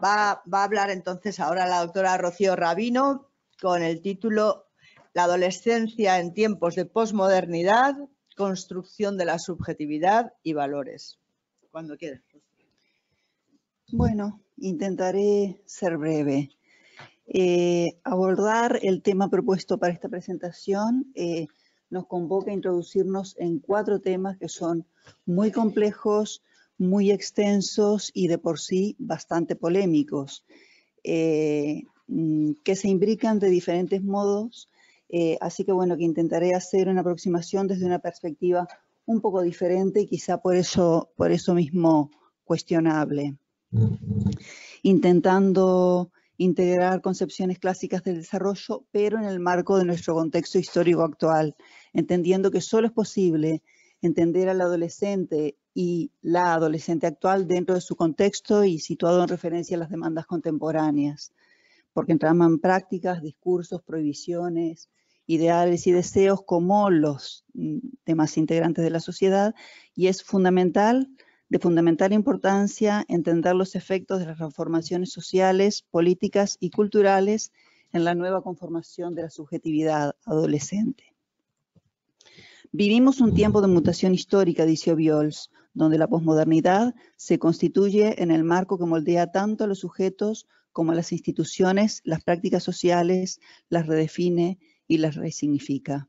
Va a hablar entonces ahora la doctora Rocío Rabino con el título La adolescencia en tiempos de posmodernidad, construcción de la subjetividad y valores. Cuando quieras. Bueno, intentaré ser breve. Abordar el tema propuesto para esta presentación nos convoca a introducirnos en 4 temas que son muy complejos, muy extensos y de por sí bastante polémicos, que se imbrican de diferentes modos, así que bueno, que intentaré hacer una aproximación desde una perspectiva un poco diferente y quizá por eso mismo cuestionable, intentando integrar concepciones clásicas del desarrollo, pero en el marco de nuestro contexto histórico actual, entendiendo que solo es posible entender al adolescente y la adolescente actual dentro de su contexto y situado en referencia a las demandas contemporáneas, porque entraman prácticas, discursos, prohibiciones, ideales y deseos como los temas integrantes de la sociedad, y es de fundamental importancia entender los efectos de las transformaciones sociales, políticas y culturales en la nueva conformación de la subjetividad adolescente. Vivimos un tiempo de mutación histórica, dice Obiols, donde la posmodernidad se constituye en el marco que moldea tanto a los sujetos como a las instituciones, las prácticas sociales, las redefine y las resignifica.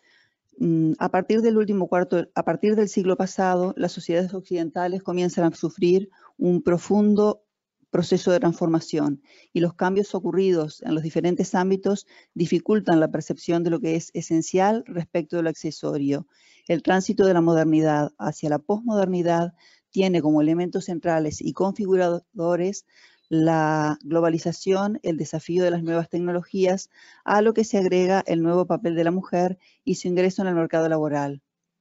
A partir del siglo pasado, las sociedades occidentales comienzan a sufrir un profundo proceso de transformación y los cambios ocurridos en los diferentes ámbitos dificultan la percepción de lo que es esencial respecto de lo accesorio. El tránsito de la modernidad hacia la posmodernidad tiene como elementos centrales y configuradores la globalización, el desafío de las nuevas tecnologías, a lo que se agrega el nuevo papel de la mujer y su ingreso en el mercado laboral.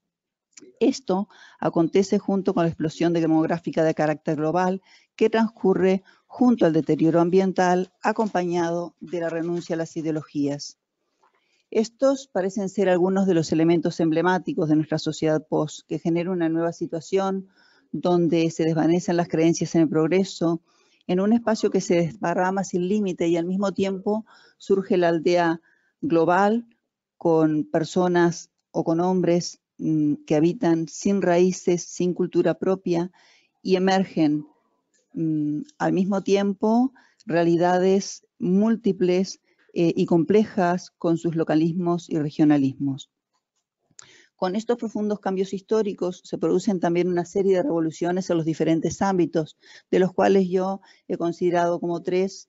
Esto acontece junto con la explosión demográfica de carácter global que transcurre junto al deterioro ambiental acompañado de la renuncia a las ideologías. Estos parecen ser algunos de los elementos emblemáticos de nuestra sociedad post, que genera una nueva situación donde se desvanecen las creencias en el progreso, en un espacio que se desparrama sin límite y al mismo tiempo surge la aldea global con personas o con hombres que habitan sin raíces, sin cultura propia y emergen al mismo tiempo realidades múltiples y complejas con sus localismos y regionalismos. Con estos profundos cambios históricos se producen también una serie de revoluciones en los diferentes ámbitos, de los cuales yo he considerado como 3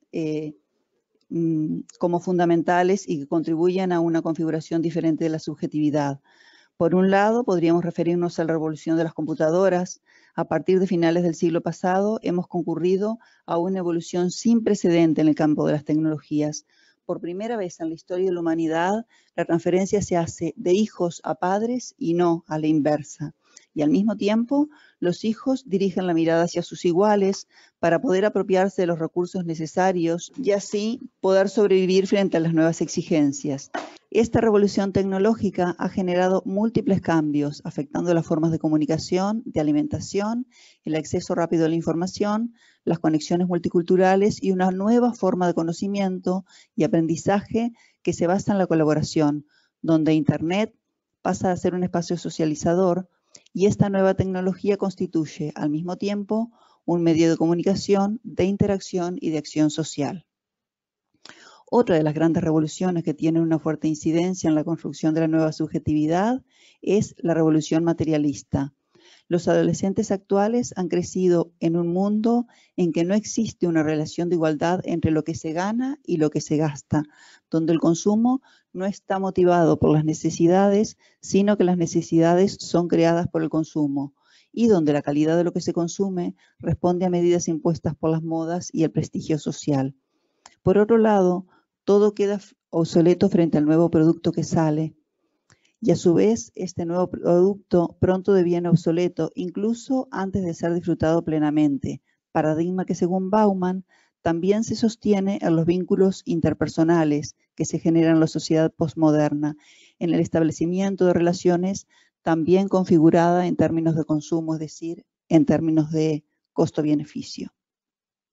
como fundamentales y que contribuyen a una configuración diferente de la subjetividad. Por un lado, podríamos referirnos a la revolución de las computadoras. A partir de finales del siglo pasado, hemos concurrido a una evolución sin precedente en el campo de las tecnologías. Por primera vez en la historia de la humanidad, la transferencia se hace de hijos a padres y no a la inversa. Y al mismo tiempo, los hijos dirigen la mirada hacia sus iguales para poder apropiarse de los recursos necesarios y así poder sobrevivir frente a las nuevas exigencias. Esta revolución tecnológica ha generado múltiples cambios, afectando las formas de comunicación, de alimentación, el acceso rápido a la información, las conexiones multiculturales y una nueva forma de conocimiento y aprendizaje que se basa en la colaboración, donde Internet pasa a ser un espacio socializador y esta nueva tecnología constituye al mismo tiempo un medio de comunicación, de interacción y de acción social. Otra de las grandes revoluciones que tienen una fuerte incidencia en la construcción de la nueva subjetividad es la revolución materialista. Los adolescentes actuales han crecido en un mundo en que no existe una relación de igualdad entre lo que se gana y lo que se gasta, donde el consumo no está motivado por las necesidades, sino que las necesidades son creadas por el consumo, y donde la calidad de lo que se consume responde a medidas impuestas por las modas y el prestigio social. Por otro lado, todo queda obsoleto frente al nuevo producto que sale. Y a su vez, este nuevo producto pronto deviene obsoleto, incluso antes de ser disfrutado plenamente. Paradigma que, según Bauman, también se sostiene en los vínculos interpersonales que se generan en la sociedad postmoderna, en el establecimiento de relaciones también configurada en términos de consumo, es decir, en términos de costo-beneficio.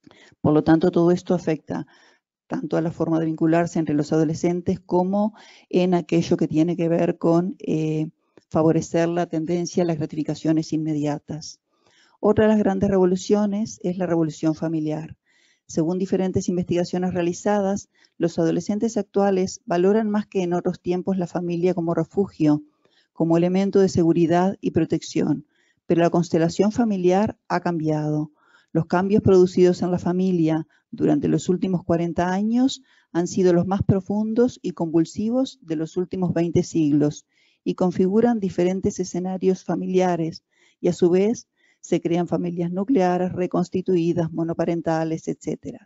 Por lo tanto, todo esto afecta tanto a la forma de vincularse entre los adolescentes como en aquello que tiene que ver con favorecer la tendencia a las gratificaciones inmediatas. Otra de las grandes revoluciones es la revolución familiar. Según diferentes investigaciones realizadas, los adolescentes actuales valoran más que en otros tiempos la familia como refugio, como elemento de seguridad y protección, pero la constelación familiar ha cambiado. Los cambios producidos en la familia durante los últimos 40 años han sido los más profundos y convulsivos de los últimos 20 siglos y configuran diferentes escenarios familiares y a su vez se crean familias nucleares, reconstituidas, monoparentales, etc.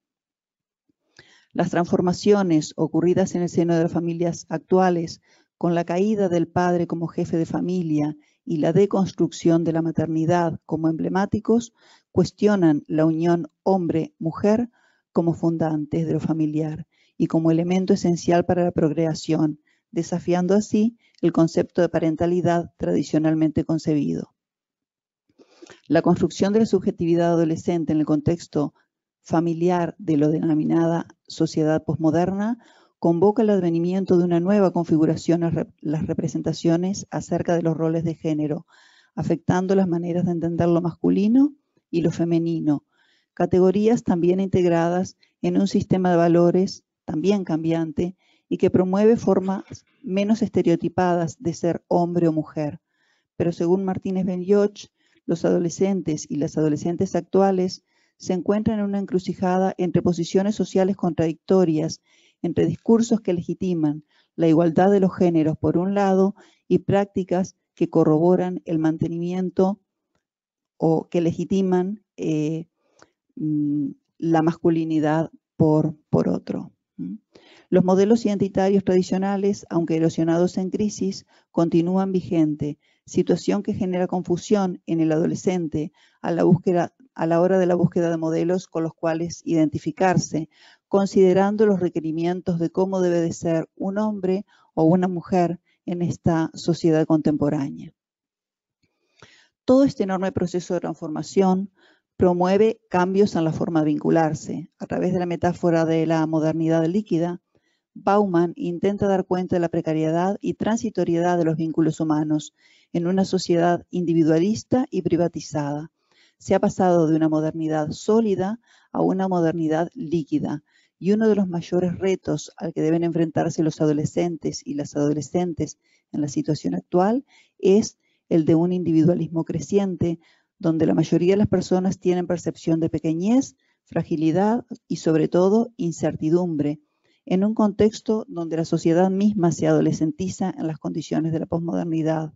Las transformaciones ocurridas en el seno de las familias actuales con la caída del padre como jefe de familia y la deconstrucción de la maternidad como emblemáticos cuestionan la unión hombre-mujer como fundantes de lo familiar y como elemento esencial para la procreación, desafiando así el concepto de parentalidad tradicionalmente concebido. La construcción de la subjetividad adolescente en el contexto familiar de lo denominada sociedad posmoderna convoca el advenimiento de una nueva configuración a las representaciones acerca de los roles de género, afectando las maneras de entender lo masculino y lo femenino, categorías también integradas en un sistema de valores también cambiante y que promueve formas menos estereotipadas de ser hombre o mujer. Pero según Martínez Benlloch, los adolescentes y las adolescentes actuales se encuentran en una encrucijada entre posiciones sociales contradictorias, entre discursos que legitiman la igualdad de los géneros por un lado y prácticas que corroboran el mantenimiento o que legitiman la masculinidad por otro. Los modelos identitarios tradicionales, aunque erosionados en crisis, continúan vigentes, situación que genera confusión en el adolescente a la hora de la búsqueda de modelos con los cuales identificarse, considerando los requerimientos de cómo debe de ser un hombre o una mujer en esta sociedad contemporánea. Todo este enorme proceso de transformación promueve cambios en la forma de vincularse. A través de la metáfora de la modernidad líquida, Bauman intenta dar cuenta de la precariedad y transitoriedad de los vínculos humanos en una sociedad individualista y privatizada. Se ha pasado de una modernidad sólida a una modernidad líquida, y uno de los mayores retos al que deben enfrentarse los adolescentes y las adolescentes en la situación actual es el de un individualismo creciente, donde la mayoría de las personas tienen percepción de pequeñez, fragilidad y sobre todo incertidumbre, en un contexto donde la sociedad misma se adolescentiza en las condiciones de la posmodernidad.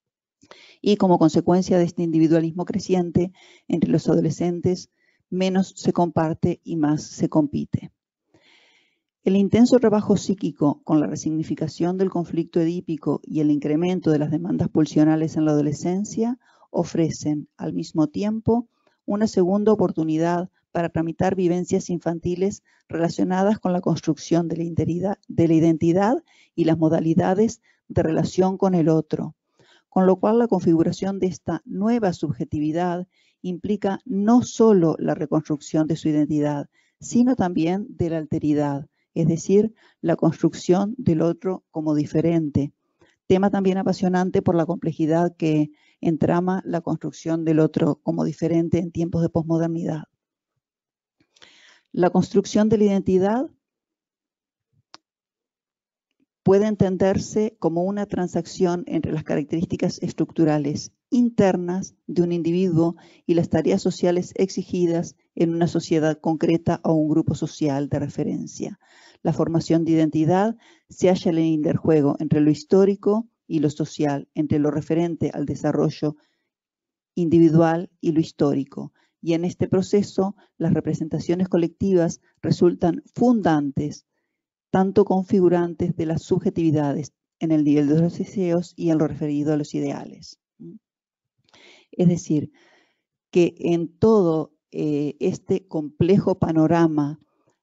Y como consecuencia de este individualismo creciente entre los adolescentes, menos se comparte y más se compite. El intenso trabajo psíquico con la resignificación del conflicto edípico y el incremento de las demandas pulsionales en la adolescencia ofrecen al mismo tiempo una segunda oportunidad para tramitar vivencias infantiles relacionadas con la construcción de la identidad y las modalidades de relación con el otro, con lo cual la configuración de esta nueva subjetividad implica no solo la reconstrucción de su identidad, sino también de la alteridad, es decir, la construcción del otro como diferente, tema también apasionante por la complejidad que entrama la construcción del otro como diferente en tiempos de posmodernidad. La construcción de la identidad puede entenderse como una transacción entre las características estructurales internas de un individuo y las tareas sociales exigidas en una sociedad concreta o un grupo social de referencia. La formación de identidad se halla en el interjuego entre lo histórico y lo social, entre lo referente al desarrollo individual y lo histórico. Y en este proceso, las representaciones colectivas resultan fundantes, tanto configurantes de las subjetividades en el nivel de los deseos y en lo referido a los ideales. Es decir, que en todo este complejo panorama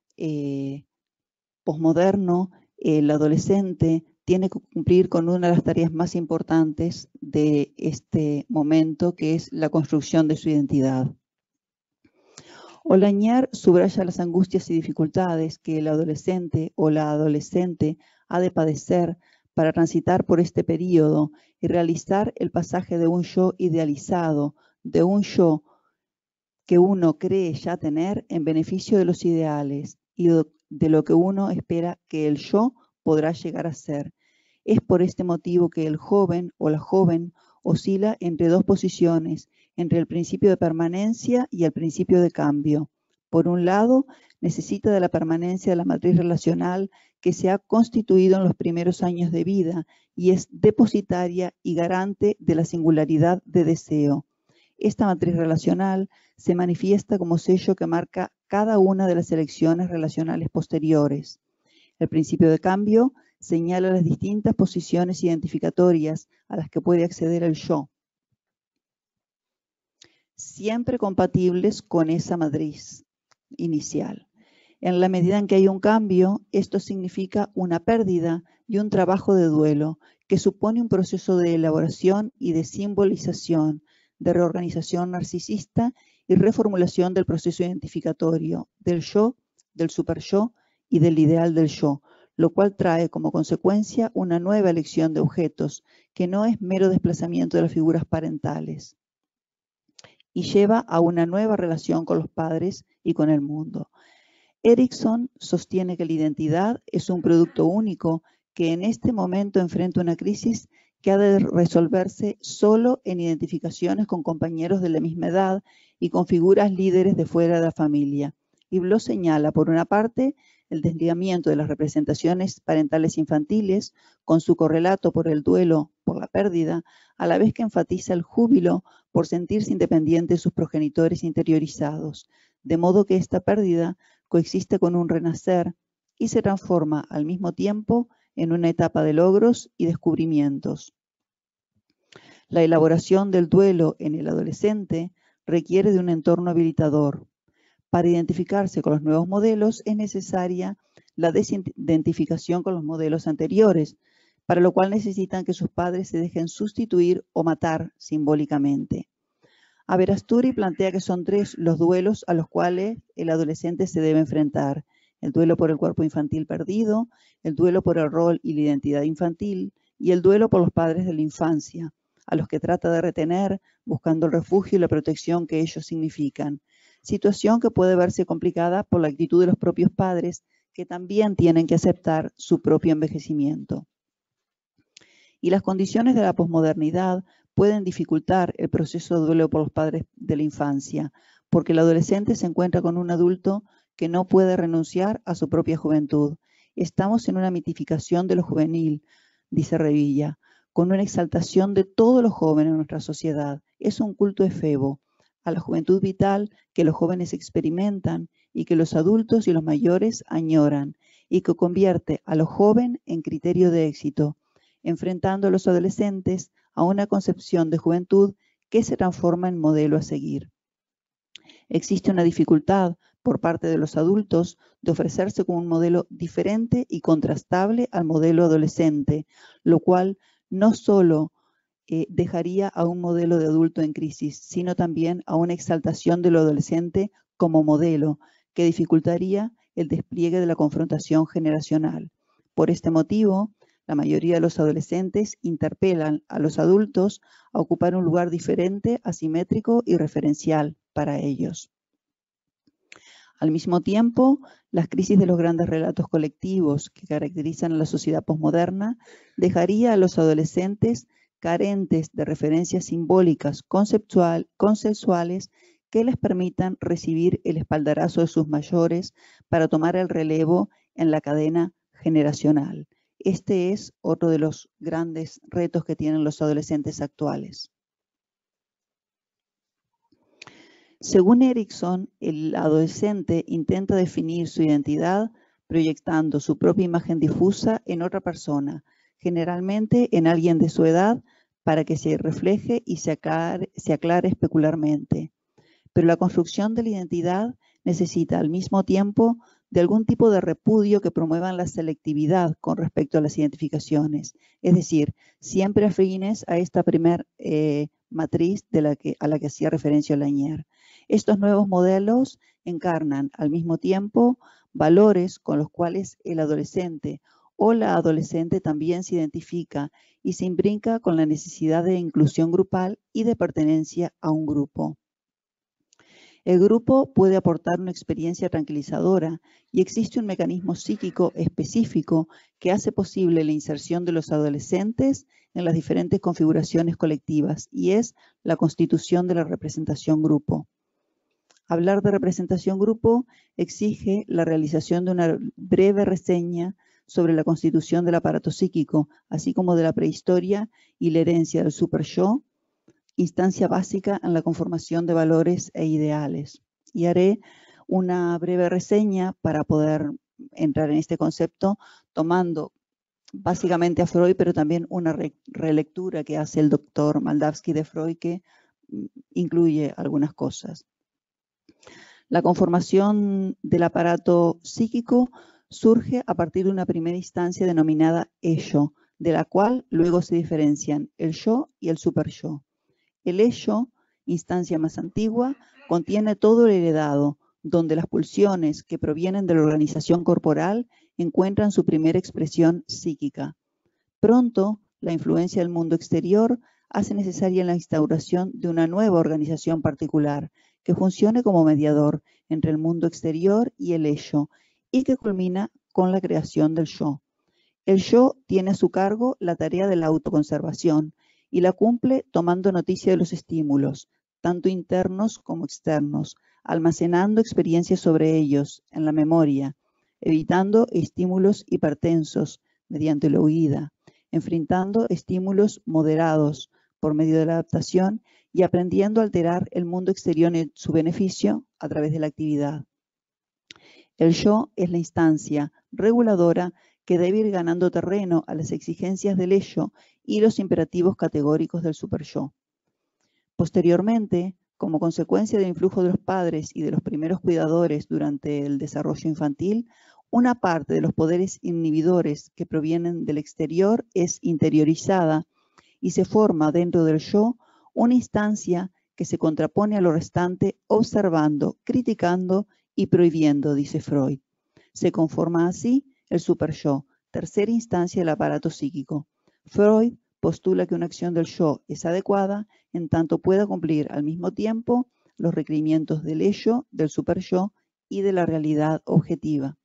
posmoderno, el adolescente tiene que cumplir con una de las tareas más importantes de este momento, que es la construcción de su identidad. Olañar subraya las angustias y dificultades que el adolescente o la adolescente ha de padecer para transitar por este período y realizar el pasaje de un yo idealizado, de un yo que uno cree ya tener en beneficio de los ideales y de lo que uno espera que el yo podrá llegar a ser. Es por este motivo que el joven o la joven oscila entre dos posiciones, entre el principio de permanencia y el principio de cambio. Por un lado, necesita de la permanencia de la matriz relacional que se ha constituido en los primeros años de vida y es depositaria y garante de la singularidad de deseo. Esta matriz relacional se manifiesta como sello que marca cada una de las elecciones relacionales posteriores. El principio de cambio señala las distintas posiciones identificatorias a las que puede acceder el yo, siempre compatibles con esa matriz inicial. En la medida en que hay un cambio, esto significa una pérdida y un trabajo de duelo que supone un proceso de elaboración y de simbolización, de reorganización narcisista y reformulación del proceso identificatorio, del yo, del superyo y del ideal del yo, lo cual trae como consecuencia una nueva elección de objetos, que no es mero desplazamiento de las figuras parentales, y lleva a una nueva relación con los padres y con el mundo. Erikson sostiene que la identidad es un producto único que en este momento enfrenta una crisis que ha de resolverse solo en identificaciones con compañeros de la misma edad y con figuras líderes de fuera de la familia. Y Bloch señala, por una parte, el desligamiento de las representaciones parentales infantiles con su correlato por el duelo por la pérdida, a la vez que enfatiza el júbilo por sentirse independiente de sus progenitores interiorizados, de modo que esta pérdida coexiste con un renacer y se transforma al mismo tiempo en una etapa de logros y descubrimientos. La elaboración del duelo en el adolescente requiere de un entorno habilitador. Para identificarse con los nuevos modelos es necesaria la desidentificación con los modelos anteriores, para lo cual necesitan que sus padres se dejen sustituir o matar simbólicamente. Averasturi plantea que son 3 los duelos a los cuales el adolescente se debe enfrentar: el duelo por el cuerpo infantil perdido, el duelo por el rol y la identidad infantil y el duelo por los padres de la infancia, a los que trata de retener buscando el refugio y la protección que ellos significan. Situación que puede verse complicada por la actitud de los propios padres, que también tienen que aceptar su propio envejecimiento. Y las condiciones de la posmodernidad pueden dificultar el proceso de duelo por los padres de la infancia, porque el adolescente se encuentra con un adulto que no puede renunciar a su propia juventud. Estamos en una mitificación de lo juvenil, dice Revilla, con una exaltación de todos los jóvenes en nuestra sociedad. Es un culto efebo a la juventud vital que los jóvenes experimentan y que los adultos y los mayores añoran, y que convierte a lo joven en criterio de éxito, enfrentando a los adolescentes a una concepción de juventud que se transforma en modelo a seguir. Existe una dificultad por parte de los adultos de ofrecerse como un modelo diferente y contrastable al modelo adolescente, lo cual no solo dejaría a un modelo de adulto en crisis, sino también a una exaltación de lo adolescente como modelo, que dificultaría el despliegue de la confrontación generacional. Por este motivo, la mayoría de los adolescentes interpelan a los adultos a ocupar un lugar diferente, asimétrico y referencial para ellos. Al mismo tiempo, las crisis de los grandes relatos colectivos que caracterizan a la sociedad posmoderna dejaría a los adolescentes carentes de referencias simbólicas consensuales que les permitan recibir el espaldarazo de sus mayores para tomar el relevo en la cadena generacional. Este es otro de los grandes retos que tienen los adolescentes actuales. Según Erikson, el adolescente intenta definir su identidad proyectando su propia imagen difusa en otra persona, generalmente en alguien de su edad, para que se refleje y se aclare especularmente. Pero la construcción de la identidad necesita al mismo tiempo de algún tipo de repudio que promuevan la selectividad con respecto a las identificaciones, es decir, siempre afines a esta primer matriz a la que hacía referencia Lanier. Estos nuevos modelos encarnan al mismo tiempo valores con los cuales el adolescente o la adolescente también se identifica y se imbrica con la necesidad de inclusión grupal y de pertenencia a un grupo. El grupo puede aportar una experiencia tranquilizadora y existe un mecanismo psíquico específico que hace posible la inserción de los adolescentes en las diferentes configuraciones colectivas y es la constitución de la representación grupo. Hablar de representación grupo exige la realización de una breve reseña sobre la constitución del aparato psíquico, así como de la prehistoria y la herencia del super-yo, instancia básica en la conformación de valores e ideales. Y haré una breve reseña para poder entrar en este concepto, tomando básicamente a Freud, pero también una relectura que hace el doctor Moldavsky de Freud, que incluye algunas cosas. La conformación del aparato psíquico surge a partir de una primera instancia denominada ello, de la cual luego se diferencian el yo y el super-yo. El ello, instancia más antigua, contiene todo el heredado, donde las pulsiones que provienen de la organización corporal encuentran su primera expresión psíquica. Pronto, la influencia del mundo exterior hace necesaria la instauración de una nueva organización particular que funcione como mediador entre el mundo exterior y el ello y que culmina con la creación del yo. El yo tiene a su cargo la tarea de la autoconservación y la cumple tomando noticia de los estímulos, tanto internos como externos, almacenando experiencias sobre ellos en la memoria, evitando estímulos hipertensos mediante la huida, enfrentando estímulos moderados por medio de la adaptación y aprendiendo a alterar el mundo exterior en su beneficio a través de la actividad. El yo es la instancia reguladora que debe ir ganando terreno a las exigencias del ello y los imperativos categóricos del super-yo. Posteriormente, como consecuencia del influjo de los padres y de los primeros cuidadores durante el desarrollo infantil, una parte de los poderes inhibidores que provienen del exterior es interiorizada y se forma dentro del yo una instancia que se contrapone a lo restante observando, criticando y prohibiendo, dice Freud. Se conforma así el super-yo, tercera instancia del aparato psíquico. Freud postula que una acción del yo es adecuada en tanto pueda cumplir al mismo tiempo los requerimientos del ello, del super-yo y de la realidad objetiva.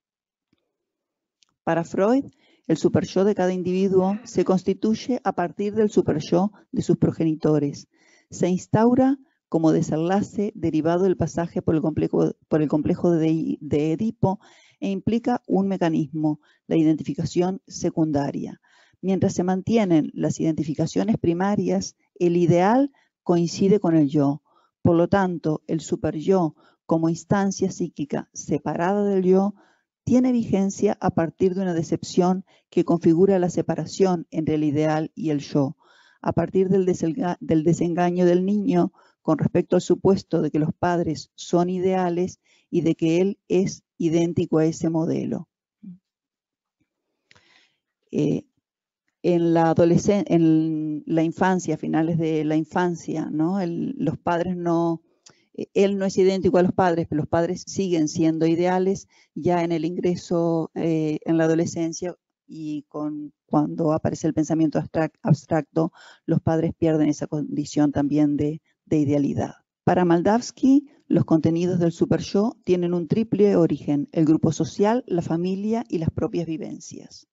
Para Freud, el super-yo de cada individuo se constituye a partir del super-yo de sus progenitores. Se instaura como desenlace derivado del pasaje por el complejo de Edipo e implica un mecanismo, la identificación secundaria. Mientras se mantienen las identificaciones primarias, el ideal coincide con el yo. Por lo tanto, el super-yo como instancia psíquica separada del yo tiene vigencia a partir de una decepción que configura la separación entre el ideal y el yo, a partir del desengaño del niño con respecto al supuesto de que los padres son ideales y de que él es idéntico a ese modelo. En la infancia, a finales de la infancia, ¿no? Los padres no... Él no es idéntico a los padres, pero los padres siguen siendo ideales ya en el ingreso en la adolescencia y cuando aparece el pensamiento abstracto, los padres pierden esa condición también de idealidad. Para Moldavsky, los contenidos del super-yo tienen un triple origen: el grupo social, la familia y las propias vivencias.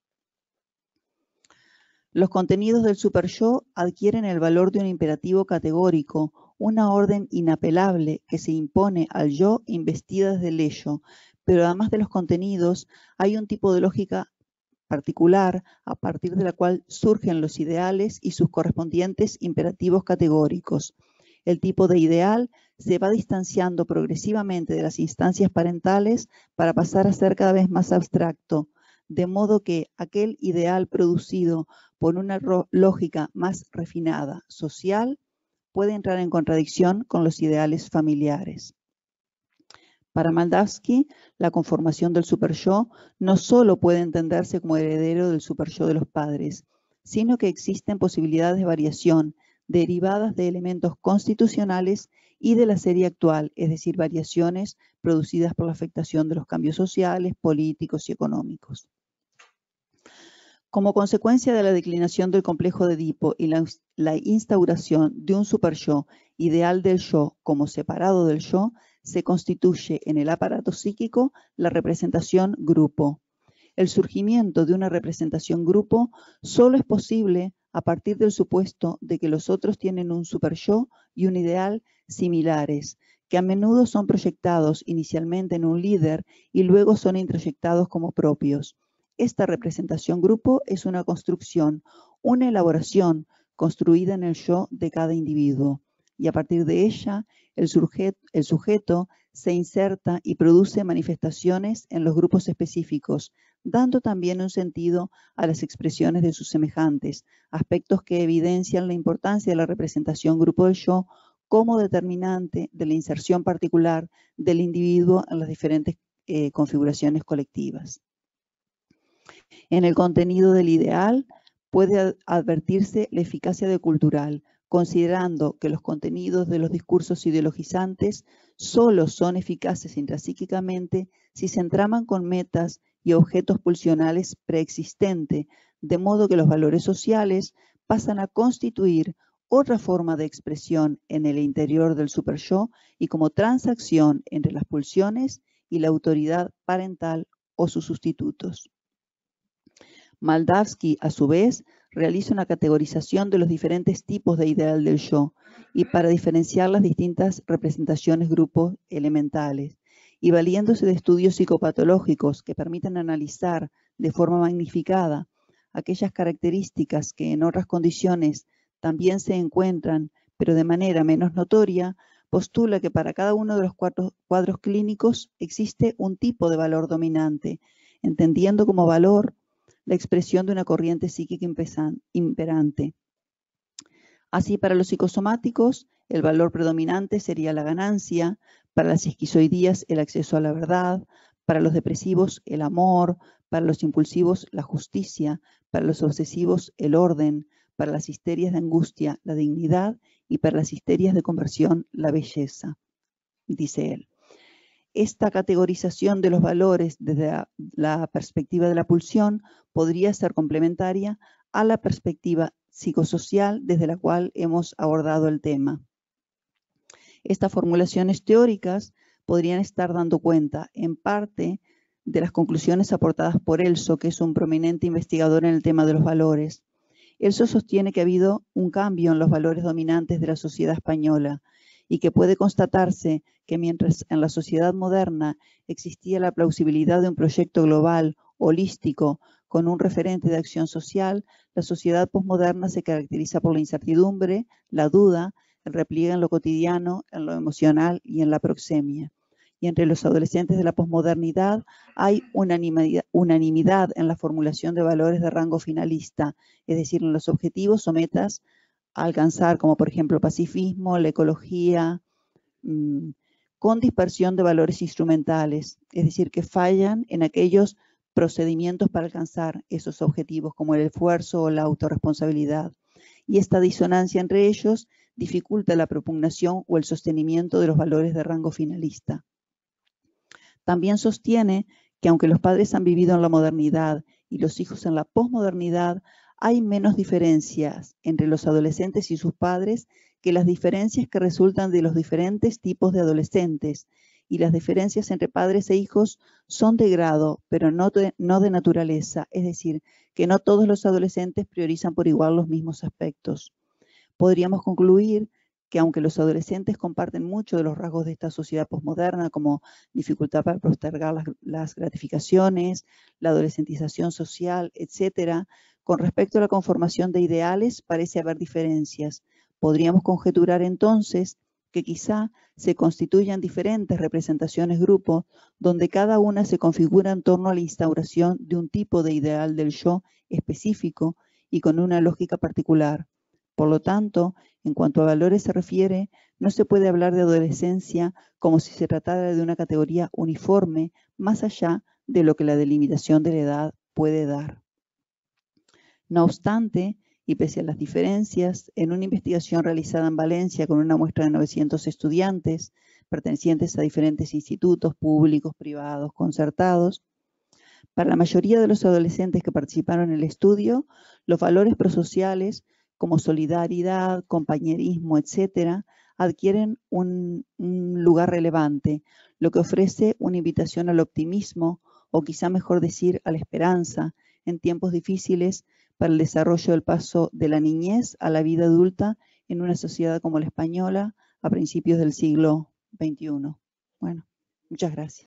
Los contenidos del super-yo adquieren el valor de un imperativo categórico, una orden inapelable que se impone al yo investida desde el ello, pero además de los contenidos hay un tipo de lógica particular a partir de la cual surgen los ideales y sus correspondientes imperativos categóricos. El tipo de ideal se va distanciando progresivamente de las instancias parentales para pasar a ser cada vez más abstracto, de modo que aquel ideal producido por una lógica más refinada, social, puede entrar en contradicción con los ideales familiares. Para Moldavsky, la conformación del superyo no solo puede entenderse como heredero del superyo de los padres, sino que existen posibilidades de variación derivadas de elementos constitucionales y de la serie actual, es decir, variaciones producidas por la afectación de los cambios sociales, políticos y económicos. Como consecuencia de la declinación del complejo de Edipo y la instauración de un superyo ideal del yo como separado del yo, se constituye en el aparato psíquico la representación grupo. El surgimiento de una representación grupo solo es posible a partir del supuesto de que los otros tienen un superyo y un ideal similares, que a menudo son proyectados inicialmente en un líder y luego son introyectados como propios. Esta representación grupo es una construcción, una elaboración construida en el yo de cada individuo, y a partir de ella el sujeto se inserta y produce manifestaciones en los grupos específicos, dando también un sentido a las expresiones de sus semejantes, aspectos que evidencian la importancia de la representación grupo del yo como determinante de la inserción particular del individuo en las diferentes configuraciones colectivas. En el contenido del ideal puede advertirse la eficacia de cultural, considerando que los contenidos de los discursos ideologizantes solo son eficaces intrapsíquicamente si se entraman con metas y objetos pulsionales preexistentes, de modo que los valores sociales pasan a constituir otra forma de expresión en el interior del superyo y como transacción entre las pulsiones y la autoridad parental o sus sustitutos. Moldavsky, a su vez, realiza una categorización de los diferentes tipos de ideal del yo y para diferenciar las distintas representaciones grupos elementales y valiéndose de estudios psicopatológicos que permiten analizar de forma magnificada aquellas características que en otras condiciones también se encuentran, pero de manera menos notoria, postula que para cada uno de los cuadros clínicos existe un tipo de valor dominante, entendiendo como valor la expresión de una corriente psíquica imperante. Así, para los psicosomáticos, el valor predominante sería la ganancia, para las esquizoidías el acceso a la verdad, para los depresivos el amor, para los impulsivos la justicia, para los obsesivos el orden, para las histerias de angustia la dignidad y para las histerias de conversión la belleza, dice él. Esta categorización de los valores desde la perspectiva de la pulsión podría ser complementaria a la perspectiva psicosocial desde la cual hemos abordado el tema. Estas formulaciones teóricas podrían estar dando cuenta, en parte, de las conclusiones aportadas por Elso, que es un prominente investigador en el tema de los valores. Elso sostiene que ha habido un cambio en los valores dominantes de la sociedad española, y que puede constatarse que mientras en la sociedad moderna existía la plausibilidad de un proyecto global, holístico, con un referente de acción social, la sociedad posmoderna se caracteriza por la incertidumbre, la duda, el repliegue en lo cotidiano, en lo emocional y en la proxemia. Y entre los adolescentes de la posmodernidad hay unanimidad en la formulación de valores de rango finalista, es decir, en los objetivos o metas a alcanzar, como por ejemplo el pacifismo, la ecología, con dispersión de valores instrumentales, es decir, que fallan en aquellos procedimientos para alcanzar esos objetivos, como el esfuerzo o la autorresponsabilidad. Y esta disonancia entre ellos dificulta la propugnación o el sostenimiento de los valores de rango finalista. También sostiene que aunque los padres han vivido en la modernidad y los hijos en la posmodernidad, hay menos diferencias entre los adolescentes y sus padres que las diferencias que resultan de los diferentes tipos de adolescentes, y las diferencias entre padres e hijos son de grado, pero no de naturaleza, es decir, que no todos los adolescentes priorizan por igual los mismos aspectos. Podríamos concluir que aunque los adolescentes comparten mucho de los rasgos de esta sociedad posmoderna, como dificultad para postergar las gratificaciones, la adolescentización social, etc., con respecto a la conformación de ideales parece haber diferencias. Podríamos conjeturar entonces que quizá se constituyan diferentes representaciones grupo, donde cada una se configura en torno a la instauración de un tipo de ideal del yo específico y con una lógica particular. Por lo tanto, En cuanto a valores se refiere, no se puede hablar de adolescencia como si se tratara de una categoría uniforme, más allá de lo que la delimitación de la edad puede dar. No obstante, y pese a las diferencias, en una investigación realizada en Valencia con una muestra de 900 estudiantes pertenecientes a diferentes institutos públicos, privados, concertados, para la mayoría de los adolescentes que participaron en el estudio, los valores prosociales como solidaridad, compañerismo, etcétera, adquieren un lugar relevante, lo que ofrece una invitación al optimismo, o quizá mejor decir, a la esperanza, en tiempos difíciles para el desarrollo del paso de la niñez a la vida adulta en una sociedad como la española a principios del siglo XXI. Bueno, muchas gracias.